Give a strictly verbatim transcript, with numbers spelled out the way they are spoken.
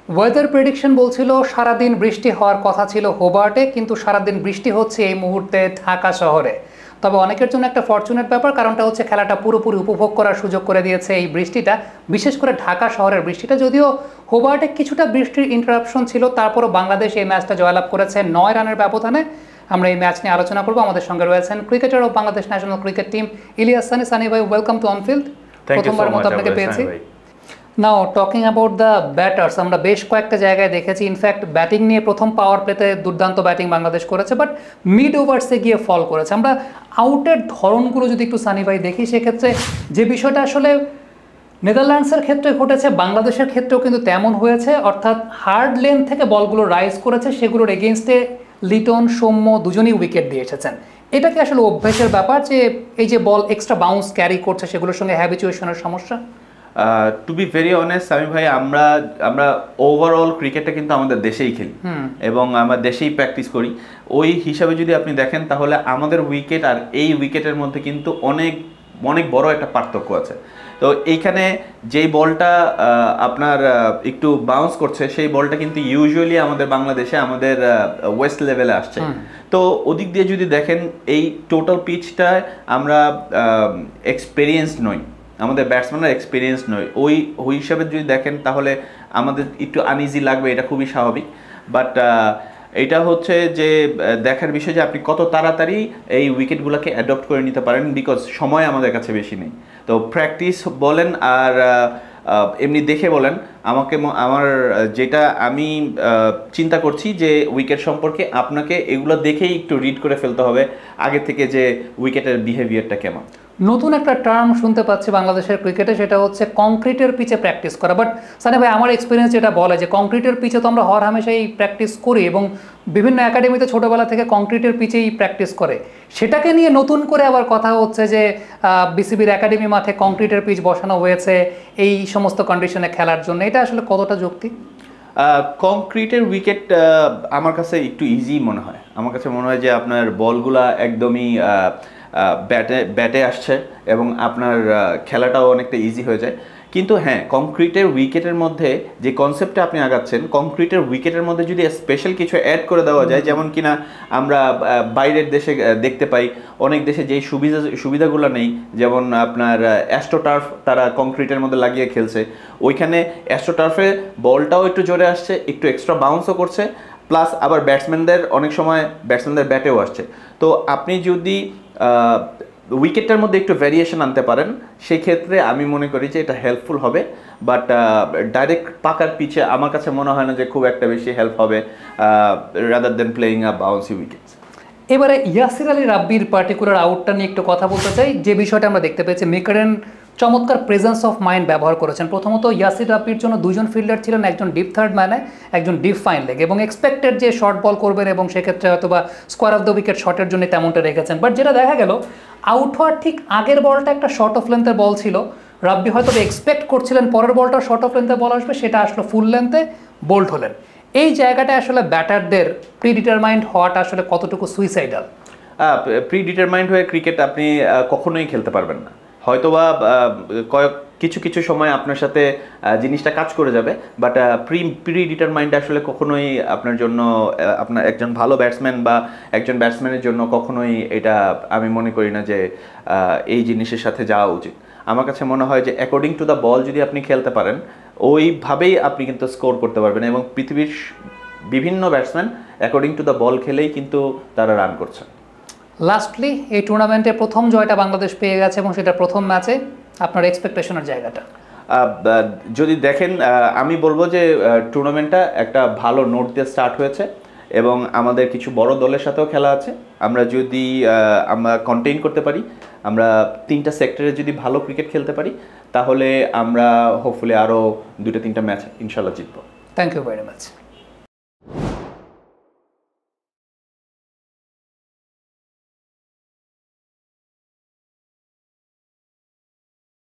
Weather prediction বলছিল সারাদিন বৃষ্টি হওয়ার কথা ছিল হোবার্টে, কিন্তু সারাদিন বৃষ্টি হচ্ছে এই মুহূর্তে ঢাকা শহরে। তবে অনেকের জন্য একটা ফরচুনেট ব্যাপার, কারণটা হচ্ছে খেলাটা পুরোপুরি উপভোগ করার সুযোগ করে দিয়েছে এই বৃষ্টিটা, বিশেষ করে ঢাকা শহরের বৃষ্টিটা। যদিও হোবার্টে কিছুটা বৃষ্টির ইন্টারাপশন ছিল, তারপরও বাংলাদেশ এই ম্যাচটা জয়লাভ করেছে নয় রানের ব্যবধানে। আমরা এই ম্যাচ নিয়ে আলোচনা করবো। আমাদের সঙ্গে রয়েছেন cricketer of Bangladesh national cricket team Ilias Sunny. Sunny ভাই, ওয়েলকাম টু অনফিল্ড। প্রথমবার মতো আপনাকে পেয়েছি। Now talking about the batters, আমরা বেশ কয়েকটা জায়গায় দেখেছি, ইনফ্যাক্ট ব্যাটিং নিয়ে প্রথম পাওয়ার প্লেতে দুর্দান্ত ব্যাটিং বাংলাদেশ করেছে, বাট মিড ওভার্সে গিয়ে ফল করেছে। আমরা আউটের ধরনগুলো যদি একটু সানি ভাই দেখি, সেক্ষেত্রে যে বিষয়টা আসলে নেদারল্যান্ডসের ক্ষেত্রে ঘটেছে, বাংলাদেশের ক্ষেত্রেও কিন্তু তেমন হয়েছে, অর্থাৎ হার্ড লেন থেকে বলগুলো রাইজ করেছে, সেগুলোর এগেনস্টে লিটন, সৌম্য দুজনেই উইকেট দিয়ে এসেছেন। এটা কি আসলে অভ্যাসের ব্যাপার যে এই যে বল এক্সট্রা বাউন্স ক্যারি করছে, সেগুলোর সঙ্গে হ্যাবিচুয়েশনের সমস্যা? To be very honest Sami ভাই, আমরা আমরা ওভারঅল ক্রিকেটটা কিন্তু আমাদের দেশেই খেলি এবং আমরা দেশেই প্র্যাকটিস করি। ওই হিসাবে যদি আপনি দেখেন, তাহলে আমাদের উইকেট আর এই উইকেটের মধ্যে কিন্তু অনেক অনেক বড় একটা পার্থক্য আছে। তো এইখানে যেই বলটা আপনার একটু বাউন্স করছে, সেই বলটা কিন্তু ইউজুয়ালি আমাদের বাংলাদেশে আমাদের ওয়েস্ট লেভেলে আসছে। তো ওদিক দিয়ে যদি দেখেন, এই টোটাল পিচটায় আমরা এক্সপেরিয়েন্সড নই, আমাদের ব্যাটসম্যানরা এক্সপিরিয়েন্স নয়। ওই ওই হিসাবে যদি দেখেন, তাহলে আমাদের একটু আনইজি লাগবে, এটা খুবই স্বাভাবিক। বাট এটা হচ্ছে যে দেখার বিষয় যে আপনি কত তাড়াতাড়ি এই উইকেটগুলোকে অ্যাডপ্ট করে নিতে পারেন, বিকজ সময় আমাদের কাছে বেশি নেই। তো প্র্যাকটিস বলেন আর এমনি দেখে বলেন, আমাকে আমার যেটা আমি চিন্তা করছি যে উইকেট সম্পর্কে আপনাকে এগুলো দেখেই একটু রিড করে ফেলতে হবে আগে থেকে, যে উইকেটের বিহেভিয়ারটা কেমন। নতুন একটা টার্ম শুনতে পাচ্ছি বাংলাদেশের ক্রিকেটে, সেটা হচ্ছে কংক্রিটের পিচে প্র্যাকটিস করা। বাট সানি ভাই, আমার এক্সপিরিয়েন্স যেটা বলে যে কংক্রিটের পিচে তো আমরা হর হামেশাই প্র্যাকটিস করি এবং বিভিন্ন একাডেমিতে ছোটোবেলা থেকে কংক্রিটের পিচেই প্র্যাকটিস করে। সেটাকে নিয়ে নতুন করে আবার কথা হচ্ছে যে বিসিবির একাডেমি মাঠে কংক্রিটের পিচ বসানো হয়েছে এই সমস্ত কন্ডিশনে খেলার জন্য। এটা আসলে কতটা যৌক্তিক? কংক্রিটের উইকেট আমার কাছে একটু ইজি মনে হয়। আমার কাছে মনে হয় যে আপনার বলগুলা একদমই ব্যাটে ব্যাটে আসছে এবং আপনার খেলাটাও অনেকটা ইজি হয়ে যায়। কিন্তু হ্যাঁ, কংক্রিটের উইকেটের মধ্যে যে কনসেপ্টটা আপনি আগাচ্ছেন, কংক্রিটের উইকেটের মধ্যে যদি স্পেশাল কিছু অ্যাড করে দেওয়া যায়, যেমন কিনা আমরা বাইরের দেশে দেখতে পাই, অনেক দেশে যেই সুবিধা সুবিধাগুলো নেই, যেমন আপনার অ্যাস্ট্রোটার্ফ তারা কংক্রিটের মধ্যে লাগিয়ে খেলছে, ওইখানে অ্যাস্ট্রোটার্ফে বলটাও একটু জোরে আসছে, একটু এক্সট্রা বাউন্সও করছে, প্লাস আবার ব্যাটসম্যানদের অনেক সময় ব্যাটসম্যানদের ব্যাটেও আসছে। তো আপনি যদি উইকেটটার মধ্যে একটু ভ্যারিয়েশন আনতে পারেন, সেই ক্ষেত্রে আমি মনে করি যে এটা হেল্পফুল হবে। বাট ডাইরেক্ট পাকার পিচে আমার কাছে মনে হয় না যে খুব একটা বেশি হেল্প হবে, rather than playing a bouncy wickets. এবারে ইয়াসির আলী রাব্বির পার্টিকুলার আউটটা নিয়ে একটু কথা বলতে চাই। যে বিষয়টা আমরা দেখতে পেয়েছি, মেকারেন চমৎকার প্রেজেন্স অফ মাইন্ড ব্যবহার করেছেন। প্রথমত ইয়াসির রাব্বির জন্য দুজন ফিল্ডার ছিলেন, একজন ডিপ থার্ড ম্যানে, একজন ডিপ ফাইন লেগ, এবং এক্সপেক্টেড যে শর্ট বল করবেন এবং সেক্ষেত্রে হয়তো বা স্কোয়ার অফ দ্য উইকেট শটের জন্য তেমনটা রেখেছেন। বাট যেটা দেখা গেল, আউট হওয়ার ঠিক আগের বলটা একটা শর্ট অফ লেন্থের বল ছিল। রাব্বি হয়তো এক্সপেক্ট করছিলেন পরের বলটা শর্ট অফ লেন্থে বল আসবে, সেটা আসলো ফুল লেন্থে, বোল্ড হলেন। এই জায়গাটায় আসলে ব্যাটারদের প্রি ডিটারমাইন্ড হওয়াটা আসলে কতটুকু সুইসাইডাল? প্রি ডিটারমাইন্ড হয়ে ক্রিকেট আপনি কখনোই খেলতে পারবেন না। হয়তোবা কয়েক কিছু কিছু সময় আপনার সাথে জিনিসটা কাজ করে যাবে, বাট প্রি প্রি ডিটারমাইন্ড আসলে কখনোই আপনার জন্য, আপনার একজন ভালো ব্যাটসম্যান বা একজন ব্যাটসম্যানের জন্য কখনোই এটা আমি মনে করি না যে এই জিনিসের সাথে যাওয়া উচিত। আমার কাছে মনে হয় যে অ্যাকর্ডিং টু দ্য বল যদি আপনি খেলতে পারেন, ওইভাবেই আপনি কিন্তু স্কোর করতে পারবেন। এবং পৃথিবীর বিভিন্ন batsman according to the ball খেলেই কিন্তু তারা রান করছে। লাস্টলি, এই টুর্নামেন্টে প্রথম জয়টা বাংলাদেশ পেয়ে গেছে এবং সেটা প্রথম ম্যাচে, আপনার এক্সপেকটেশনের জায়গাটা যদি দেখেন, আমি বলবো যে টুর্নামেন্টটা একটা ভালো নোট দিয়ে স্টার্ট হয়েছে এবং আমাদের কিছু বড় দলের সাথেও খেলা আছে। আমরা যদি আমরা কন্টেইন করতে পারি, আমরা তিনটা সেক্টরে যদি ভালো ক্রিকেট খেলতে পারি, তাহলে আমরা হোপফুলি আরও দুটো তিনটা ম্যাচ ইনশাল্লাহ জিতবো। Thank you very much.